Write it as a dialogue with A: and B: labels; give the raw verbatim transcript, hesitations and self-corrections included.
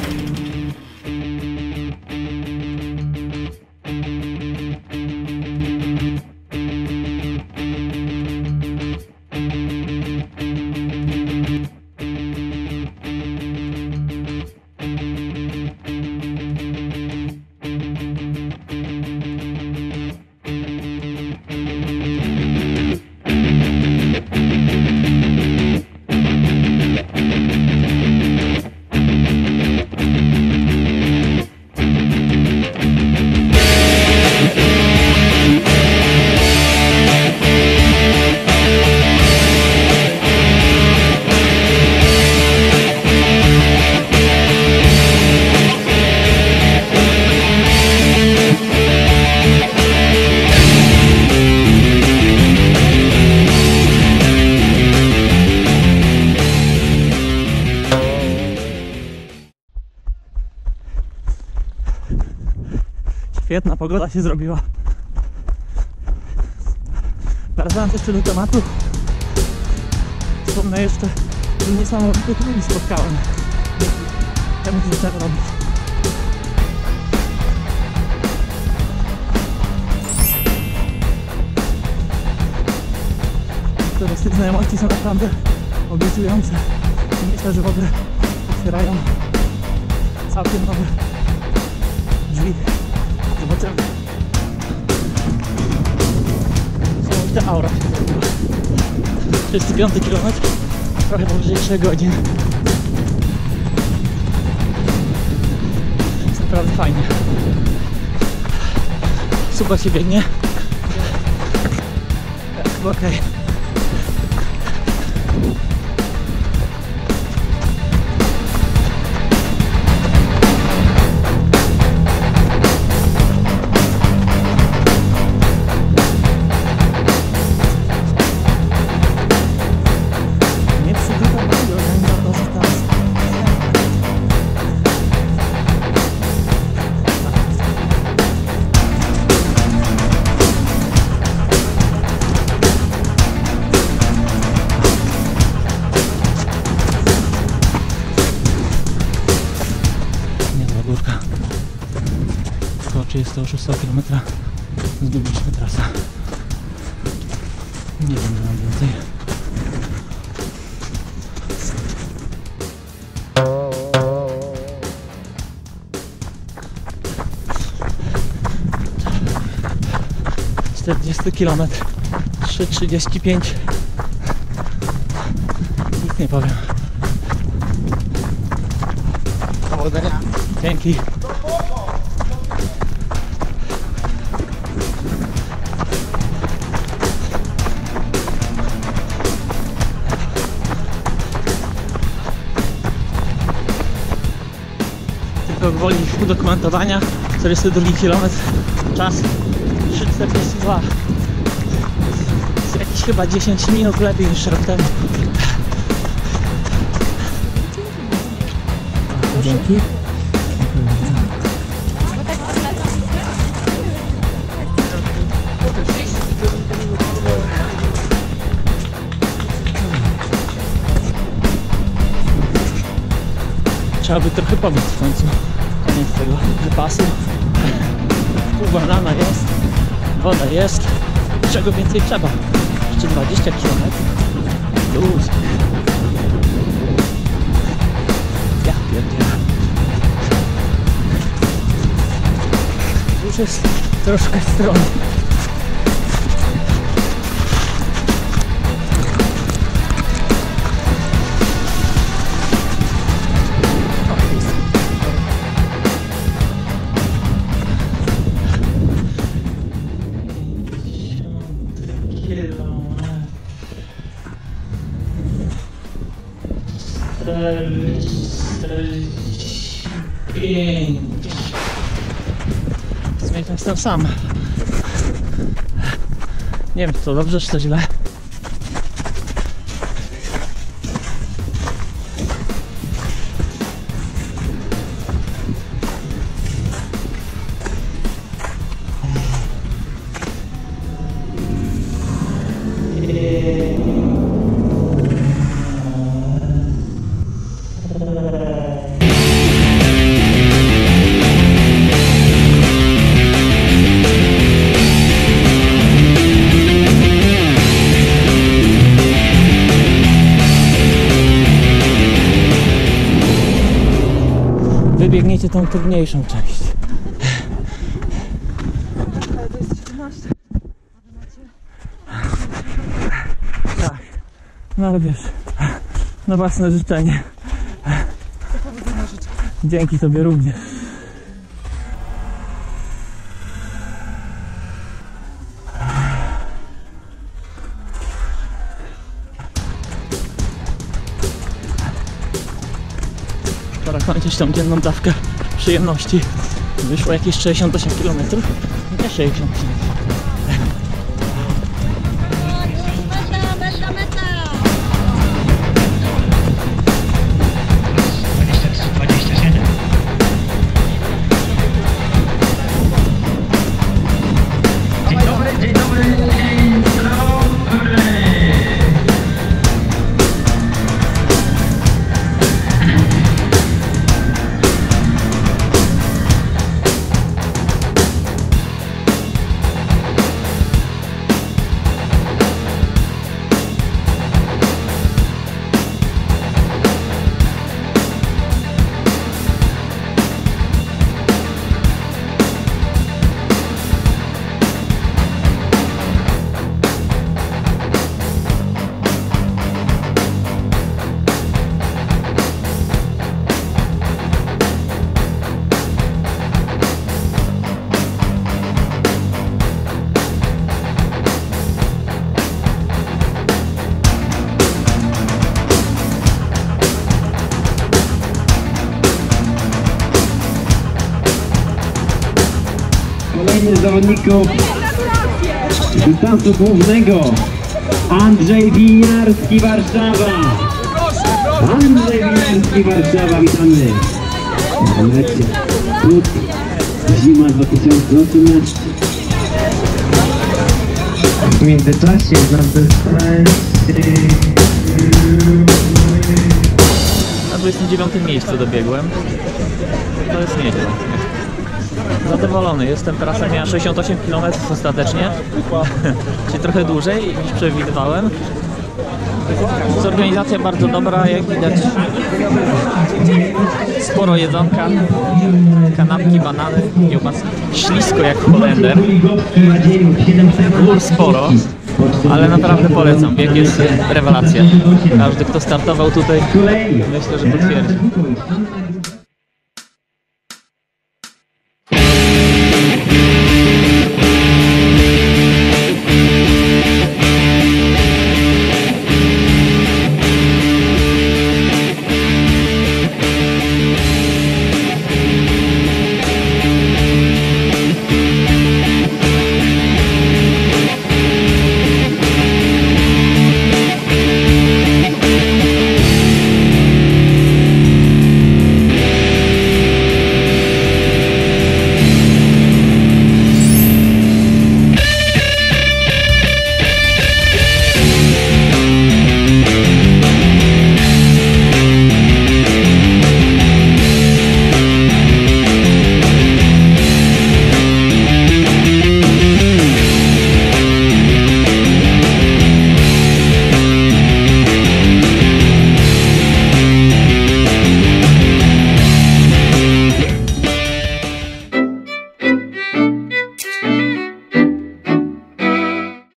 A: Świetna pogoda się zrobiła. Wracając jeszcze do tematu, wspomnę jeszcze, że niesamowitych ludzi spotkałem. Temu co zacząłem robić. Niektóre z tych znajomości są naprawdę obiecujące. Myślę, że w ogóle otwierają całkiem nowe drzwi. Zobaczymy. Niesamowita aura się zrobiła. trzydziesty piąty kilometr, trochę powyżej trzech godzin. Jest naprawdę fajnie. Super się biegnie. Chyba okej. Około trzydziestego szóstego kilometra zgubiliśmy trasę. Nie wiem, że mam więcej. czterdziesty kilometr, trzy trzydzieści pięć. Nic nie powiem. Powodzenia. Dzięki. Tylko gwoli udokumentowania. czterdziesty drugi kilometr. Czas trzy czterdzieści dwa. Jest jakieś chyba dziesięć minut lepiej niż rok temu. Dzięki. Trzeba by trochę pomóc w końcu. Koniec tego wypasu. Pół banana jest, woda jest. Czego więcej trzeba? Jeszcze dwadzieścia kilometrów. Luz. Ja pierdzielę. Już jest troszkę strony. czterdzieści pięć. W sumie to jestem sam. Nie wiem, czy to dobrze, czy to źle. przebiegniecie tą trudniejszą część.
B: Ale to jest siedemnaście.
A: Tak, no ale wiesz, na własne życzenie.
B: To powodzenia życzę.
A: Dzięki tobie również. Pora kończyć tą dzienną dawkę przyjemności. Wyszło jakieś sześćdziesiąt osiem kilometrów. Nie sześćdziesiąt kilometrów.
B: Meta, meta, meta!
C: dwadzieścia trzy dwadzieścia siedem. Dzień dobry, dzień dobry, dzień dobry.
D: Kolejny z zawodników dystansu głównego Andrzej Winiarski, Warszawa. Andrzej Winiarski, Warszawa, witamy. Lecie Put, zima dwa tysiące osiemnaście. W międzyczasie na dystansie
A: Na dwudziestym dziewiątym miejscu dobiegłem. To jest nieźle. Zadowolony jestem, trasa miała sześćdziesiąt osiem kilometrów ostatecznie, czyli trochę dłużej niż przewidywałem. Organizacja bardzo dobra, jak widać sporo jedzonka, kanapki, banany, kiełbaski, ślisko jak Holender, gór sporo, ale naprawdę polecam, bieg jest rewelacja. Każdy kto startował tutaj myślę, że potwierdzi.